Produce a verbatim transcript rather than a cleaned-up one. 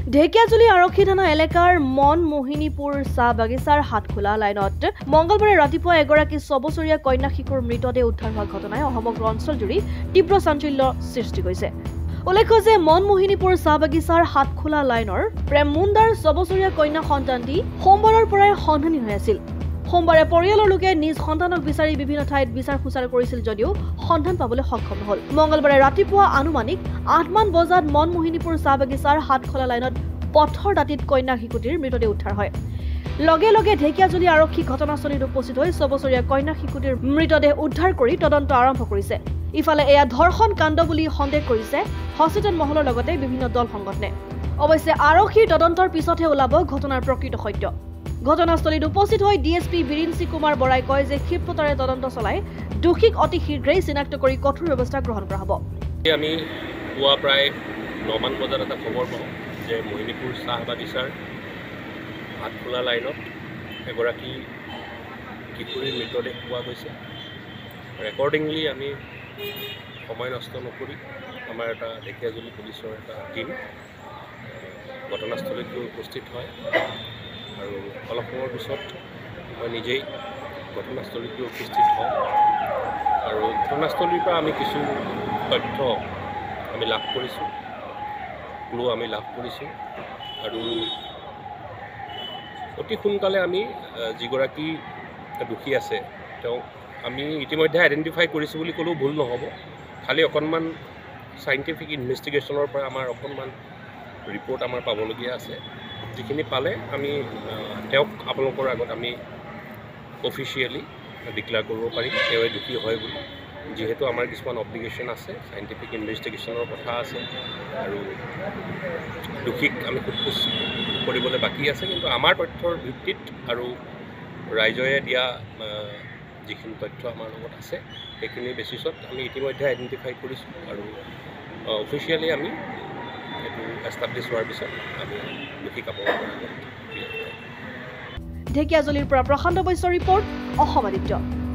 ঢেকিয়াজুলি আৰক্ষী থানা এলেকাৰ মন মোহিনীপুৰ চাহ বাগিচাৰ হাতখোলা লাইনত মঙ্গলবাৰে ৰাতিপুৱা এগৰাকী ছবছৰীয়া কন্যা শিশুৰ মৃতদেহ উদ্ধাৰ হোৱা ঘটনাই সমগ্ৰ অঞ্চলজুৰি তীব্ৰ চাঞ্চল্য সৃষ্টি কৰিছে। উল্লেখ্য যে মন মোহিনীপুৰ চাহ বাগিচাৰ হাতখোলা লাইনৰ প্ৰেম মুণ্ডাৰ ছবছৰীয়া কন্যা সন্তানটি সোমবাৰৰ পৰাই সন্ধানী হৈ আছিল। সোমবাৰে পৰিয়ালৰ লোকে নিজ সন্তানক বিচাৰি বিভিন্ন ঠাইত বিচাৰ খোচাৰ কৰিছিল যদিও সন্ধান পাবলৈ সক্ষম নহল। মঙ্গলবাৰে ৰাতিপুৱা আনুমানিক আঠমান বজাত মন মোহিনীপুৰ চাহ বাগিচাৰ হাতখোলা লাইনত পথৰ দাঁতিত কন্যা শিশুটিৰ মৃতদেহ উদ্ধাৰ হয়। লগে লগে ঢেকিয়াজুলি আৰক্ষী ঘটনাস্থলীত উপস্থিত হৈ ছবছৰীয়া কন্যা শিশুটিৰ মৃতদেহ উদ্ধাৰ কৰি তদন্ত আৰম্ভ কৰিছে। ইফালে এয়া ধৰ্ষণ কাণ্ড বুলি সন্দেহ কৰিছে সচেতন মহলৰ লগতে বিভিন্ন দল সংগঠনে। অৱশ্যে আৰক্ষীৰ তদন্তৰ পিছতহে ওলাব ঘটনাৰ প্ৰকৃত সত্য। ঘটনাস্থলীত উপস্থিত হৈ D S P Birinchi Kumar বৰাই কয় যে ক্ষিপ্ৰতাৰে তদন্ত চলাই দোষীক অতি শীঘ্ৰেই চিনাক্ত কৰি কঠোৰ ব্যৱস্থা গ্ৰহণ কৰা হ'ব। আমি পুৱা প্ৰায় নমান বজাত এটা খবৰ পাওঁ যে মোহিনীপুৰ চাহ বাগিচাৰ হাতখোলা লাইনত এগৰাকী কিশোৰীৰ মৃতদেহ পোৱা গৈছে। ৰেকৰ্ডিংলি আমি সময় নষ্ট নকৰি আমাৰ এটা ঢেকিয়াজুলি পুলিচৰ এটা টীম ঘটনাস্থলীত গৈ উপস্থিত হয় আৰু অলপ সময়ৰ পিছত মই নিজেই ঘটনাস্থলীত গৈ উপস্থিত হওঁ আৰু ঘটনাস্থলীৰ পৰা আমি কিছু তথ্য আমি লাভ কৰিছোঁ, ক্লু আমি লাভ কৰিছোঁ আৰু অতি সোনকালে আমি যিগৰাকী দোষী আছে তেওঁক আমি ইতিমধ্যে আইডেণ্টিফাই কৰিছোঁ বুলি ক'লেও ভুল নহ'ব। খালি অকণমান চাইণ্টিফিক ইনভেষ্টিগেশ্যনৰ পৰা আমাৰ অকণমান ৰিপৰ্ট আমাৰ পাবলগীয়া আছে। যিখিনি পালে আমি তেওঁক আপোনালোকৰ আগত আমি অফিচিয়েলি ডিক্লেয়াৰ কৰিব পাৰিম তেওঁৱে দোষী হয় বুলি, যিহেতু আমাৰ কিছুমান অব্লিগেশ্যন আছে, চাইণ্টিফিক ইনভেষ্টিগেশ্যনৰ কথা আছে আৰু দোষীক আমি সোধপোছ কৰিবলৈ বাকী আছে। কিন্তু আমাৰ তথ্যৰ ভিত্তিত আৰু ৰাইজে দিয়া যিখিনি তথ্য আমাৰ লগত আছে সেইখিনিৰ বেচিছত আমি ইতিমধ্যে আইডেণ্টিফাই কৰিছোঁ আৰু অফিচিয়েলি আমি এইটো এষ্টাব্লিছ হোৱাৰ পিছত আমি দোষীক আপোনালোকৰ আগত ঢেকিয়াজুলিৰ পৰা প্ৰশান্ত বৈশ্যৰ ৰিপৰ্ট, অসম আদিত্য।